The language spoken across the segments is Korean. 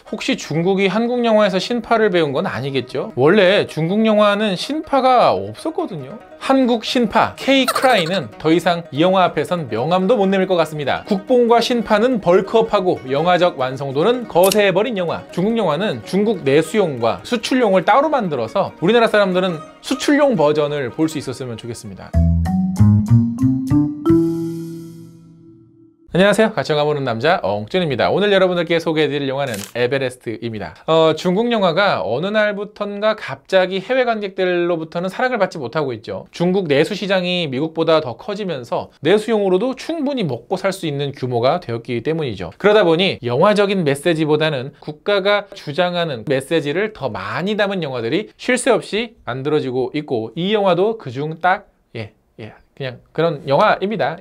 혹시 중국이 한국 영화에서 신파를 배운 건 아니겠죠? 원래 중국 영화는 신파가 없었거든요. 한국 신파 K-크라이는 더 이상 이 영화 앞에선 명함도 못 내밀 것 같습니다. 국뽕과 신파는 벌크업하고 영화적 완성도는 거세해버린 영화. 중국 영화는 중국 내수용과 수출용을 따로 만들어서 우리나라 사람들은 수출용 버전을 볼 수 있었으면 좋겠습니다. 안녕하세요. 같이 영화 보는 남자 엉준입니다. 오늘 여러분들께 소개해드릴 영화는 에베레스트입니다. 중국 영화가 어느 날부턴가 갑자기 해외 관객들로부터는 사랑을 받지 못하고 있죠. 중국 내수 시장이 미국보다 더 커지면서 내수용으로도 충분히 먹고 살 수 있는 규모가 되었기 때문이죠. 그러다 보니 영화적인 메시지보다는 국가가 주장하는 메시지를 더 많이 담은 영화들이 쉴 새 없이 만들어지고 있고, 이 영화도 그중 딱 그냥 그런 영화입니다.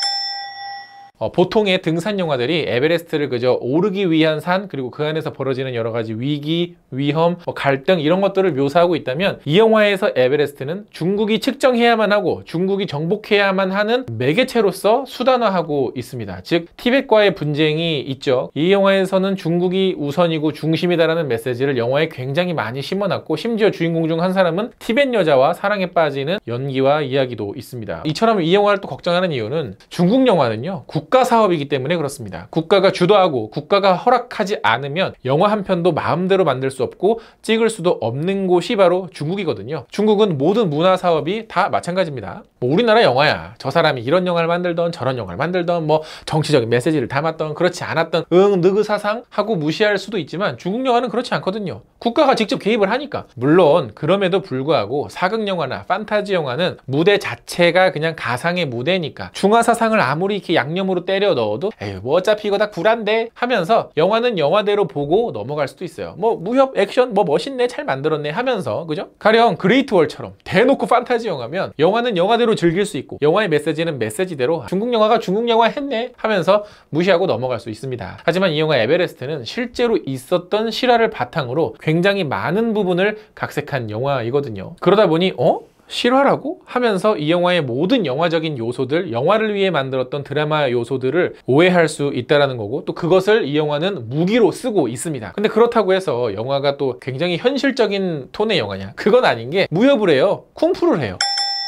보통의 등산 영화들이 에베레스트를 그저 오르기 위한 산, 그리고 그 안에서 벌어지는 여러 가지 위기, 위험, 갈등 이런 것들을 묘사하고 있다면, 이 영화에서 에베레스트는 중국이 측정해야만 하고 중국이 정복해야만 하는 매개체로서 수단화하고 있습니다. 즉 티벳과의 분쟁이 있죠. 이 영화에서는 중국이 우선이고 중심이다라는 메시지를 영화에 굉장히 많이 심어놨고, 심지어 주인공 중 한 사람은 티벳 여자와 사랑에 빠지는 연기와 이야기도 있습니다. 이처럼 이 영화를 또 걱정하는 이유는 중국 영화는요, 국가 사업이기 때문에 그렇습니다. 국가가 주도하고 국가가 허락하지 않으면 영화 한 편도 마음대로 만들 수 없고 찍을 수도 없는 곳이 바로 중국이거든요. 중국은 모든 문화 사업이 다 마찬가지입니다. 뭐 우리나라 영화야, 저 사람이 이런 영화를 만들던 저런 영화를 만들던 뭐 정치적인 메시지를 담았던 그렇지 않았던 느그사상 하고 무시할 수도 있지만, 중국 영화는 그렇지 않거든요. 국가가 직접 개입을 하니까. 물론 그럼에도 불구하고 사극 영화나 판타지 영화는 무대 자체가 그냥 가상의 무대니까 중화사상을 아무리 이렇게 양념으로 때려 넣어도 에휴 뭐 어차피 이거 다 구란데 하면서 영화는 영화대로 보고 넘어갈 수도 있어요. 뭐 무협 액션 뭐 멋있네 잘 만들었네 하면서, 그죠? 가령 그레이트 월처럼 대놓고 판타지 영화면 영화는 영화대로 즐길 수 있고 영화의 메시지는 메시지대로 중국 영화가 중국 영화 했네 하면서 무시하고 넘어갈 수 있습니다. 하지만 이 영화 에베레스트는 실제로 있었던 실화를 바탕으로 굉장히 많은 부분을 각색한 영화이거든요. 그러다 보니 실화라고? 하면서 이 영화의 모든 영화적인 요소들, 영화를 위해 만들었던 드라마 요소들을 오해할 수 있다는 거고, 또 그것을 이 영화는 무기로 쓰고 있습니다. 근데 그렇다고 해서 영화가 또 굉장히 현실적인 톤의 영화냐? 그건 아닌 게, 무협을 해요. 쿵푸를 해요.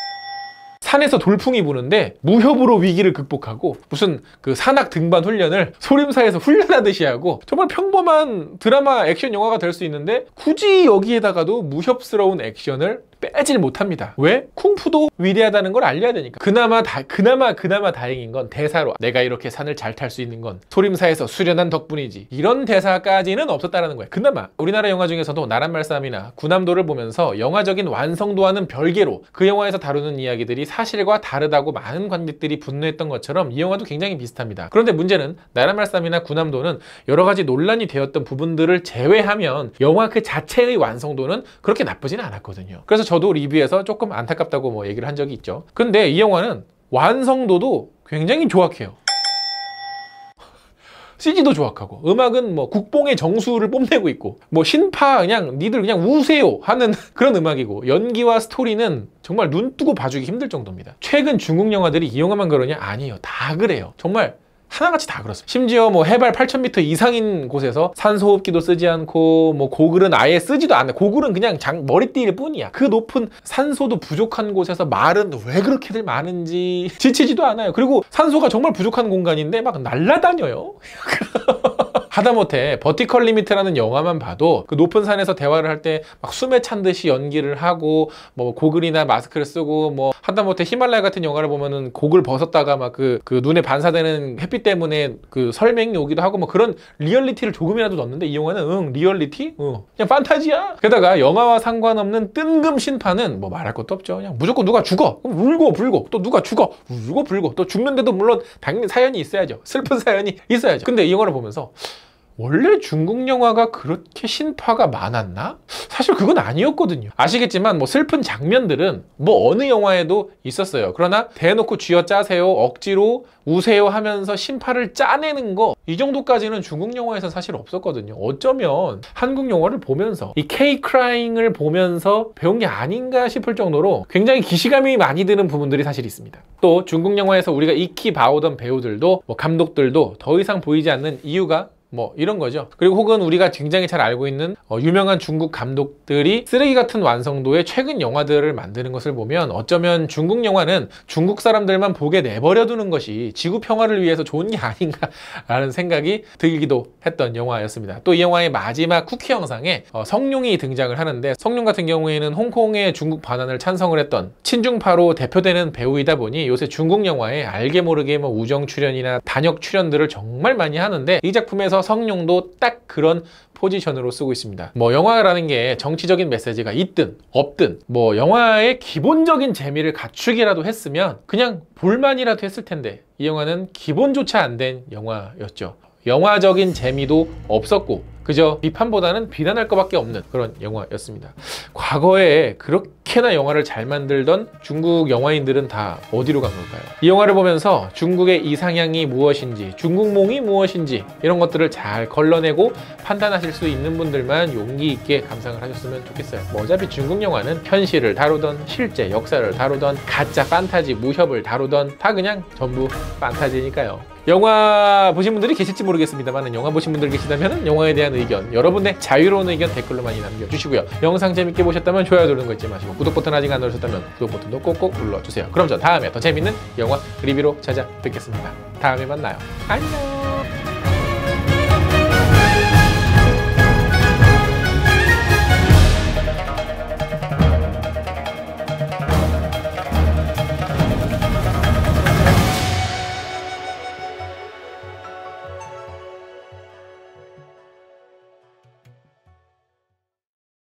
산에서 돌풍이 부는데 무협으로 위기를 극복하고, 무슨 그 산악 등반 훈련을 소림사에서 훈련하듯이 하고, 정말 평범한 드라마 액션 영화가 될 수 있는데 굳이 여기에다가도 무협스러운 액션을 빼질 못합니다. 왜? 쿵푸도 위대하다는 걸 알려야 되니까. 그나마 다행인 건 대사로 내가 이렇게 산을 잘 탈 수 있는 건 소림사에서 수련한 덕분이지, 이런 대사까지는 없었다라는 거야. 그나마 우리나라 영화 중에서도 나란 말싸움이나 군함도를 보면서 영화적인 완성도와는 별개로 그 영화에서 다루는 이야기들이 사실과 다르다고 많은 관객들이 분노했던 것처럼 이 영화도 굉장히 비슷합니다. 그런데 문제는 나란 말싸움이나 군함도는 여러 가지 논란이 되었던 부분들을 제외하면 영화 그 자체의 완성도는 그렇게 나쁘진 않았거든요. 그래서 저도 리뷰에서 조금 안타깝다고 뭐 얘기를 한 적이 있죠. 근데 이 영화는 완성도도 굉장히 조악해요. CG도 조악하고, 음악은 뭐 국뽕의 정수를 뽐내고 있고, 뭐 신파 그냥 니들 그냥 우세요 하는 그런 음악이고, 연기와 스토리는 정말 눈 뜨고 봐주기 힘들 정도입니다. 최근 중국 영화들이 이 영화만 그러냐? 아니에요. 다 그래요. 정말 하나같이 다 그렇습니다. 심지어 뭐 해발 8,000m 이상인 곳에서 산소호흡기도 쓰지 않고, 뭐 고글은 아예 쓰지도 않아. 고글은 그냥 머리띠일 뿐이야. 그 높은 산소도 부족한 곳에서 말은 왜 그렇게들 많은지 지치지도 않아요. 그리고 산소가 정말 부족한 공간인데 막 날아다녀요. 하다못해 버티컬 리미트라는 영화만 봐도 그 높은 산에서 대화를 할 때 막 숨에 찬 듯이 연기를 하고, 뭐 고글이나 마스크를 쓰고, 뭐 하다못해 히말라야 같은 영화를 보면은 고글 벗었다가 막 그 눈에 반사되는 햇빛 때문에 그 설명이 오기도 하고, 뭐 그런 리얼리티를 조금이라도 넣었는데, 이 영화는 리얼리티? 그냥 판타지야. 게다가 영화와 상관없는 뜬금 신파는 뭐 말할 것도 없죠. 그냥 무조건 누가 죽어, 그럼 울고 불고, 또 누가 죽어, 울고 불고, 또 죽는데도 물론 당연히 사연이 있어야죠. 슬픈 사연이 있어야죠. 근데 이 영화를 보면서 원래 중국 영화가 그렇게 신파가 많았나? 사실 그건 아니었거든요. 아시겠지만 뭐 슬픈 장면들은 뭐 어느 영화에도 있었어요. 그러나 대놓고 쥐어짜세요, 억지로 우세요 하면서 신파를 짜내는 거, 이 정도까지는 중국 영화에서 사실 없었거든요. 어쩌면 한국 영화를 보면서 이 K-크라잉을 보면서 배운 게 아닌가 싶을 정도로 굉장히 기시감이 많이 드는 부분들이 사실 있습니다. 또 중국 영화에서 우리가 익히 봐오던 배우들도 뭐 감독들도 더 이상 보이지 않는 이유가 뭐 이런 거죠. 그리고 혹은 우리가 굉장히 잘 알고 있는 유명한 중국 감독들이 쓰레기 같은 완성도의 최근 영화들을 만드는 것을 보면 어쩌면 중국 영화는 중국 사람들만 보게 내버려 두는 것이 지구 평화를 위해서 좋은 게 아닌가라는 생각이 들기도 했던 영화였습니다. 또 이 영화의 마지막 쿠키 영상에 성룡이 등장을 하는데, 성룡 같은 경우에는 홍콩의 중국 반환을 찬성을 했던 친중파로 대표되는 배우이다 보니 요새 중국 영화에 알게 모르게 뭐 우정 출연이나 단역 출연들을 정말 많이 하는데, 이 작품에서 성룡도 딱 그런 포지션으로 쓰고 있습니다. 뭐 영화라는 게 정치적인 메시지가 있든 없든 뭐 영화의 기본적인 재미를 갖추기라도 했으면 그냥 볼만이라도 했을 텐데, 이 영화는 기본조차 안 된 영화였죠. 영화적인 재미도 없었고 그저 비판보다는 비난할 것밖에 없는 그런 영화였습니다. 과거에 그렇게나 영화를 잘 만들던 중국 영화인들은 다 어디로 간 걸까요? 이 영화를 보면서 중국의 이상향이 무엇인지, 중국몽이 무엇인지 이런 것들을 잘 걸러내고 판단하실 수 있는 분들만 용기 있게 감상을 하셨으면 좋겠어요. 뭐 어차피 중국 영화는 현실을 다루던 실제 역사를 다루던 가짜 판타지 무협을 다루던 다 그냥 전부 판타지니까요. 영화 보신 분들이 계실지 모르겠습니다만, 영화 보신 분들 계시다면 영화에 대한 의견, 여러분의 자유로운 의견 댓글로 많이 남겨주시고요. 영상 재밌게 보셨다면 좋아요 누르는 거 잊지 마시고, 구독 버튼 아직 안 누르셨다면 구독 버튼도 꼭꼭 눌러주세요. 그럼 저 다음에 더 재밌는 영화 리뷰로 찾아뵙겠습니다. 다음에 만나요. 안녕.